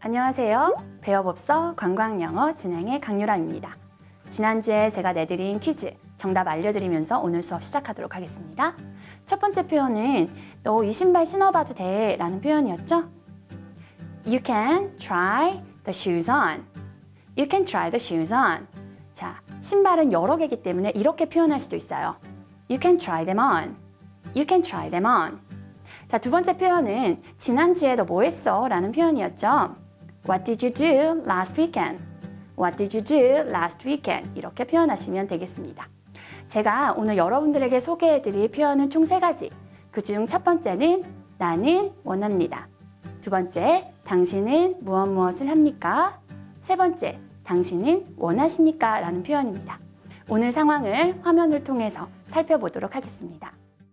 안녕하세요. 배워봅서 관광영어 진행의 강유라입니다. 지난주에 제가 내드린 퀴즈 정답 알려드리면서 오늘 수업 시작하도록 하겠습니다. 첫 번째 표현은 너 이 신발 신어봐도 돼 라는 표현이었죠? You can try the shoes on. You can try the shoes on. 자, 신발은 여러 개이기 때문에 이렇게 표현할 수도 있어요. You can try them on. You can try them on. 자, 두 번째 표현은 지난주에 너 뭐 했어? 라는 표현이었죠. What did you do last weekend? What did you do last weekend? 이렇게 표현하시면 되겠습니다. 제가 오늘 여러분들에게 소개해드릴 표현은 총 3가지. 그중 첫 번째는 나는 원합니다. 두 번째, 당신은 무엇을 합니까? 세 번째, 당신은 원하십니까? 라는 표현입니다. 오늘 상황을 화면을 통해서 살펴보도록 하겠습니다.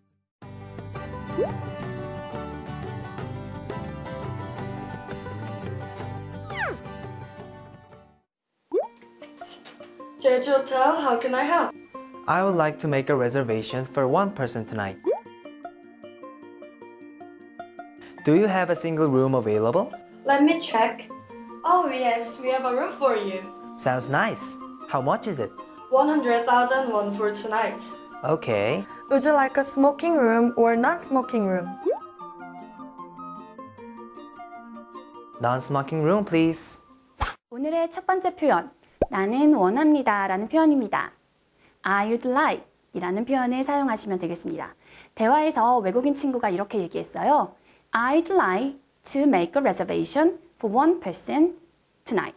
Jeju Hotel, how can I help? I would like to make a reservation for one person tonight. Do you have a single room available? Let me check. Oh yes, we have a room for you. Sounds nice. How much is it? 100,000 won for tonight. Okay. Would you like a smoking room or non-smoking room? Non-smoking room, please. 오늘의 첫 번째 표현, 나는 원합니다 라는 표현입니다. I would like 이라는 표현을 사용하시면 되겠습니다. 대화에서 외국인 친구가 이렇게 얘기했어요. I'd like to make a reservation for one person tonight.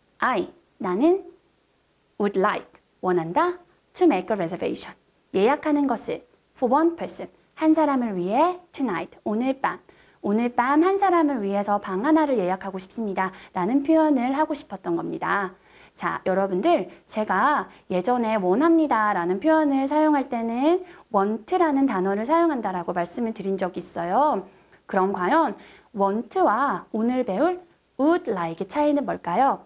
나는 would like, 원한다, to make a reservation, 예약하는 것을 for one person, 한 사람을 위해 tonight, 오늘 밤 한 사람을 위해서 방 하나를 예약하고 싶습니다 라는 표현을 하고 싶었던 겁니다. 자, 여러분들 제가 예전에 원합니다 라는 표현을 사용할 때는 want라는 단어를 사용한다라고 말씀을 드린 적이 있어요. 그럼 과연 want와 오늘 배울 would like의 차이는 뭘까요?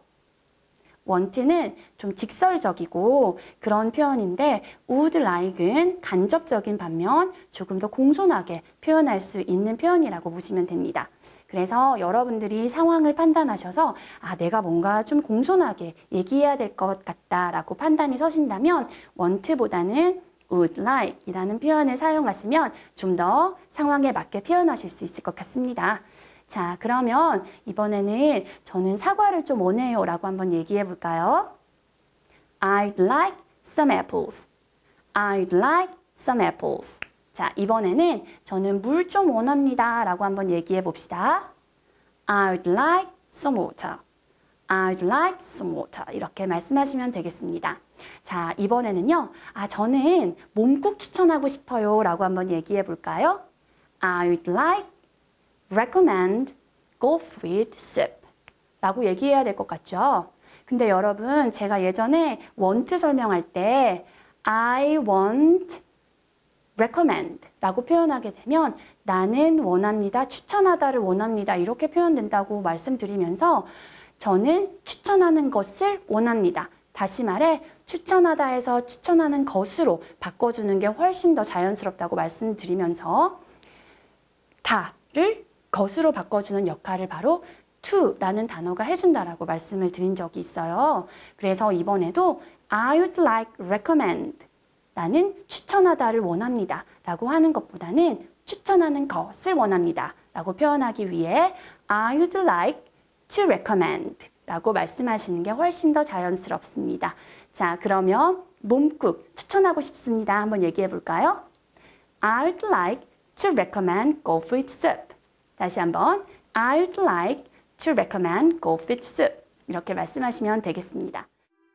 want는 좀 직설적이고 그런 표현인데 would like는 간접적인 반면 조금 더 공손하게 표현할 수 있는 표현이라고 보시면 됩니다. 그래서 여러분들이 상황을 판단하셔서 내가 뭔가 좀 공손하게 얘기해야 될 것 같다라고 판단이 서신다면 want보다는 would like 이라는 표현을 사용하시면 좀 더 상황에 맞게 표현하실 수 있을 것 같습니다. 자, 그러면 이번에는 저는 사과를 좀 원해요 라고 한번 얘기해 볼까요? I'd like some apples. I'd like some apples. 자, 이번에는 저는 물 좀 원합니다 라고 한번 얘기해 봅시다. I'd like some water. I'd like some water. 이렇게 말씀하시면 되겠습니다. 자, 이번에는요. 저는 몸국 추천하고 싶어요 라고 한번 얘기해 볼까요? I'd like, recommend, golf with soup 라고 얘기해야 될 것 같죠? 근데 여러분, 제가 예전에 want 설명할 때 I want, recommend 라고 표현하게 되면 나는 원합니다, 추천하다를 원합니다 이렇게 표현된다고 말씀드리면서 저는 추천하는 것을 원합니다. 다시 말해 추천하다에서 추천하는 것으로 바꿔주는 게 훨씬 더 자연스럽다고 말씀드리면서 다를 것으로 바꿔주는 역할을 바로 to라는 단어가 해준다라고 말씀을 드린 적이 있어요. 그래서 이번에도 I would like recommend 나는 추천하다를 원합니다 라고 하는 것보다는 추천하는 것을 원합니다 라고 표현하기 위해 I would like to recommend 라고 말씀하시는 게 훨씬 더 자연스럽습니다. 자, 그러면 몸국 추천하고 싶습니다 한번 얘기해 볼까요? I would like to recommend golf with soup. 다시 한번 I would like to recommend golf with soup. 이렇게 말씀하시면 되겠습니다.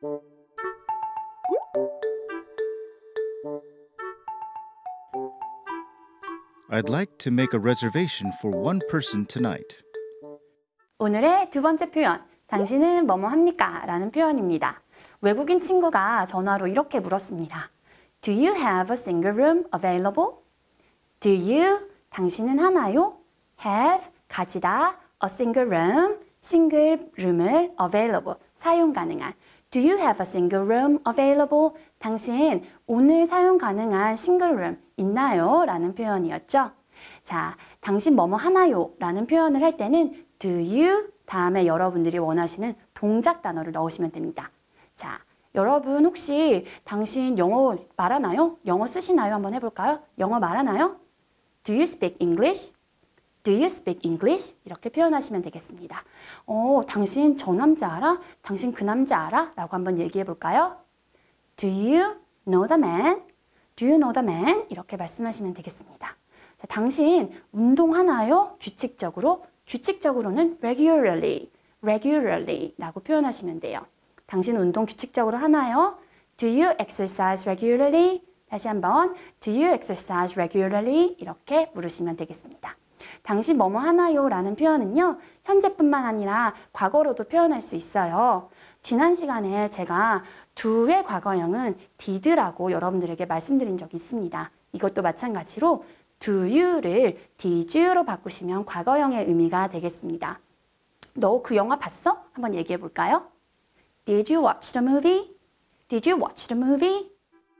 I'd like to make a reservation for one person tonight. 오늘의 두 번째 표현, 당신은 뭐뭐 합니까? 라는 표현입니다. 외국인 친구가 전화로 이렇게 물었습니다. Do you have a single room available? Do you, 당신은 하나요? Have, 가지다, a single room, 싱글 룸을 available, 사용 가능한. Do you have a single room available? 당신 오늘 사용 가능한 싱글 룸 있나요? 라는 표현이었죠. 자, 당신 뭐뭐 하나요? 라는 표현을 할 때는 do you 다음에 여러분들이 원하시는 동작 단어를 넣으시면 됩니다. 자, 여러분 혹시 당신 영어 말하나요? 영어 쓰시나요? 한번 해볼까요? 영어 말하나요? Do you speak English? Do you speak English? 이렇게 표현하시면 되겠습니다. 당신 저 남자 알아? 당신 그 남자 알아? 라고 한번 얘기해 볼까요? Do you know the man? Do you know the man? 이렇게 말씀하시면 되겠습니다. 자, 당신 운동하나요? 규칙적으로? 규칙적으로는 regularly, regularly 라고 표현하시면 돼요. 당신 운동 규칙적으로 하나요? Do you exercise regularly? 다시 한번 Do you exercise regularly? 이렇게 물으시면 되겠습니다. 당신 뭐뭐 하나요? 라는 표현은요. 현재뿐만 아니라 과거로도 표현할 수 있어요. 지난 시간에 제가 do의 과거형은 did라고 여러분들에게 말씀드린 적이 있습니다. 이것도 마찬가지로 do you를 did you로 바꾸시면 과거형의 의미가 되겠습니다. 너 그 영화 봤어? 한번 얘기해 볼까요? Did you watch the movie? Did you watch the movie?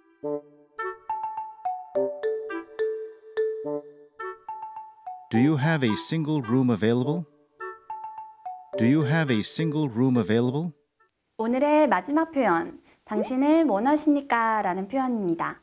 Do you have a single room available? Do you have a single room available? 오늘의 마지막 표현, 당신은 원하십니까? 라는 표현입니다.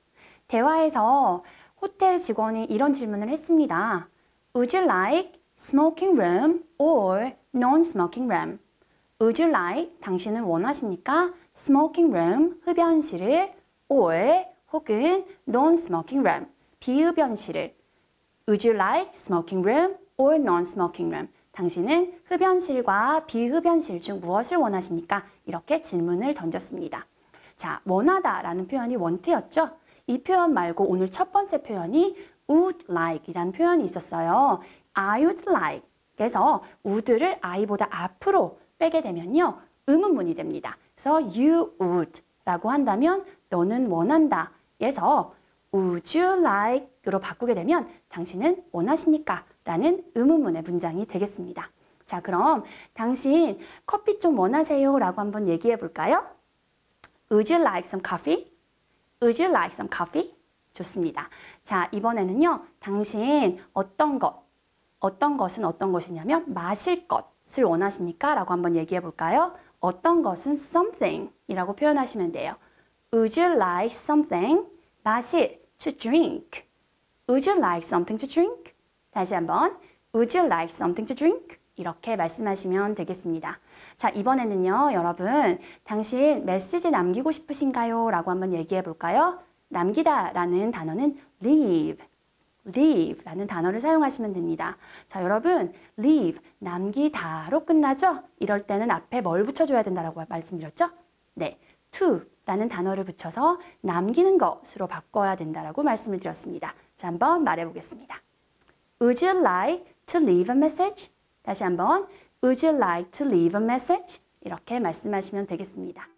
대화에서 호텔 직원이 이런 질문을 했습니다. Would you like smoking room or non-smoking room? Would you like, 당신은 원하십니까? smoking room, 흡연실을 or 혹은 non-smoking room, 비흡연실을 Would you like smoking room or non-smoking room? 당신은 흡연실과 비흡연실 중 무엇을 원하십니까? 이렇게 질문을 던졌습니다. 자, 원하다 라는 표현이 want였죠? 이 표현 말고 오늘 첫 번째 표현이 would like 이라는 표현이 있었어요. I would like. 그래서 would를 I보다 앞으로 빼게 되면요. 의문문이 됩니다. 그래서 you would 라고 한다면 너는 원한다. 에서 Would you like?으로 바꾸게 되면 당신은 원하십니까? 라는 의문문의 문장이 되겠습니다. 자, 그럼 당신 커피 좀 원하세요? 라고 한번 얘기해 볼까요? Would you like some coffee? Would you like some coffee? 좋습니다. 자, 이번에는요. 당신 어떤 것은 어떤 것이냐면 마실 것을 원하십니까? 라고 한번 얘기해 볼까요? 어떤 것은 something 이라고 표현하시면 돼요. Would you like something? 마실, to drink. Would you like something to drink? 다시 한번, Would you like something to drink? 이렇게 말씀하시면 되겠습니다. 자, 이번에는요, 여러분, 당신 메시지 남기고 싶으신가요? 라고 한번 얘기해 볼까요? 남기다 라는 단어는 leave, leave 라는 단어를 사용하시면 됩니다. 자, 여러분, leave, 남기다로 끝나죠? 이럴 때는 앞에 뭘 붙여줘야 된다고 말씀드렸죠? 네, to 라는 단어를 붙여서 남기는 것으로 바꿔야 된다고 말씀을 드렸습니다. 자, 한번 말해보겠습니다. Would you like to leave a message? 다시 한번 Would you like to leave a message? 이렇게 말씀하시면 되겠습니다.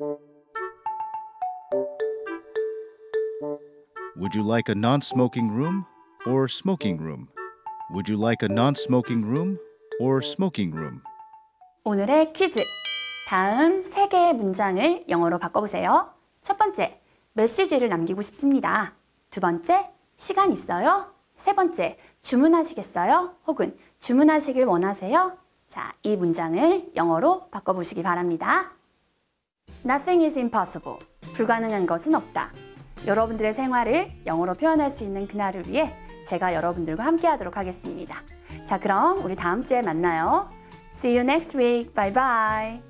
Would you like a non-smoking room or smoking room? Would you like a non-smoking room or smoking room? 오늘의 퀴즈. 다음 3개의 문장을 영어로 바꿔보세요. 첫 번째, 메시지를 남기고 싶습니다. 두 번째, 시간 있어요? 세 번째, 주문하시겠어요? 혹은 주문하시길 원하세요? 자, 이 문장을 영어로 바꿔보시기 바랍니다. Nothing is impossible. 불가능한 것은 없다. 여러분들의 생활을 영어로 표현할 수 있는 그날을 위해 제가 여러분들과 함께 하도록 하겠습니다. 자, 그럼 우리 다음 주에 만나요. See you next week. Bye bye.